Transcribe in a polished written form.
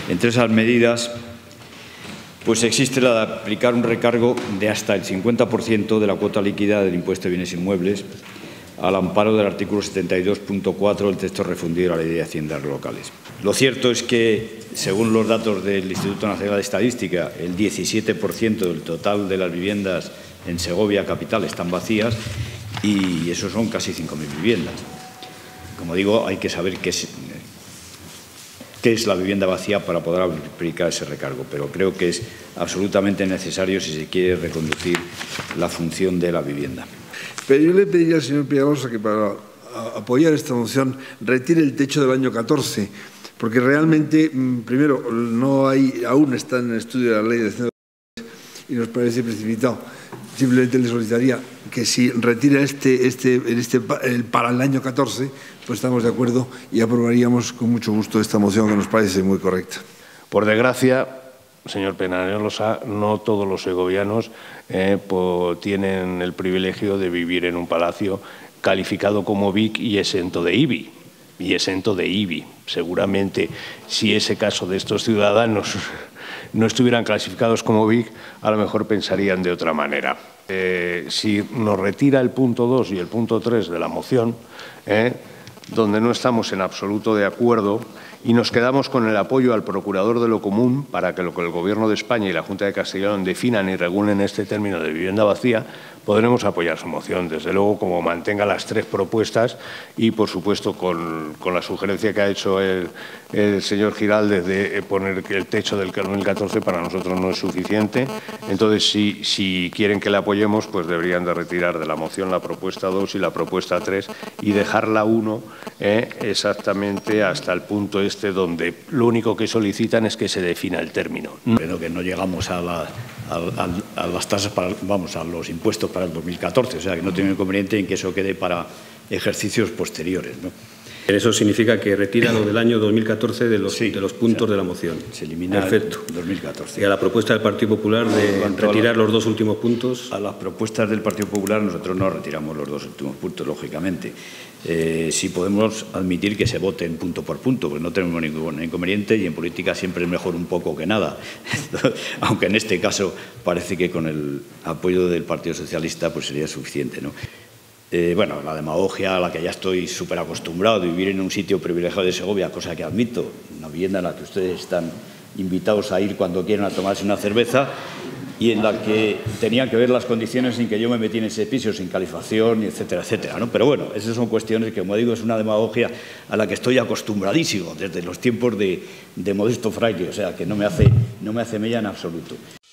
Entre esas medidas, pues existe la de aplicar un recargo de hasta el 50% de la cuota líquida del impuesto de bienes inmuebles, al amparo del artículo 72.4 del texto refundido de la Ley de Haciendas Locales. Lo cierto es que, según los datos del Instituto Nacional de Estadística, el 17% del total de las viviendas en Segovia capital están vacías y eso son casi 5.000 viviendas. Como digo, hay que saber qué es la vivienda vacía para poder aplicar ese recargo, pero creo que es absolutamente necesario si se quiere reconducir la función de la vivienda. Pero yo le pediría al señor Peñalosa que para apoyar esta moción retire el techo del año 14, porque realmente, primero, aún está en el estudio de la Ley de Haciendas y nos parece precipitado. Simplemente le solicitaría que si retira para el año 14, pues estamos de acuerdo y aprobaríamos con mucho gusto esta moción que nos parece muy correcta. Por desgracia, señor Peñalosa, no todos los segovianos tienen el privilegio de vivir en un palacio calificado como BIC y exento de IBI. Seguramente, si ese caso de estos ciudadanos no estuvieran clasificados como BIC, a lo mejor pensarían de otra manera. Si nos retira el punto 2 y el punto 3 de la moción, donde no estamos en absoluto de acuerdo, y nos quedamos con el apoyo al Procurador de lo Común para que el Gobierno de España y la Junta de Castilla y León definan y regulen este término de vivienda vacía, podremos apoyar su moción, desde luego, como mantenga las tres propuestas y, por supuesto, con la sugerencia que ha hecho el señor Giraldez de poner el techo del 2014 para nosotros no es suficiente. Entonces, si quieren que le apoyemos, pues deberían de retirar de la moción la propuesta 2 y la propuesta 3 y dejar la 1 exactamente hasta el punto donde lo único que solicitan es que se defina el término. Pero que no llegamos a las tasas, a los impuestos para el 2014, o sea que no tiene inconveniente en que eso quede para ejercicios posteriores, ¿no? Eso significa que retira lo del año 2014 de los puntos de la moción. Se elimina Perfecto. el 2014. Y a la propuesta del Partido Popular de retirar los dos últimos puntos. A las propuestas del Partido Popular nosotros no retiramos los dos últimos puntos, lógicamente. Sí podemos admitir que se voten punto por punto, porque no tenemos ningún inconveniente y en política siempre es mejor un poco que nada. Aunque en este caso parece que con el apoyo del Partido Socialista pues sería suficiente, ¿no? Bueno, la demagogia a la que ya estoy súper acostumbrado de vivir en un sitio privilegiado de Segovia, cosa que admito, una vivienda en la que ustedes están invitados a ir cuando quieran a tomarse una cerveza y en la que tenían que ver las condiciones sin que yo me metí en ese piso, sin calefacción, etcétera, etcétera, ¿no? Pero bueno, esas son cuestiones que, como digo, es una demagogia a la que estoy acostumbradísimo desde los tiempos de Modesto Fraile, o sea, que no me hace mella en absoluto.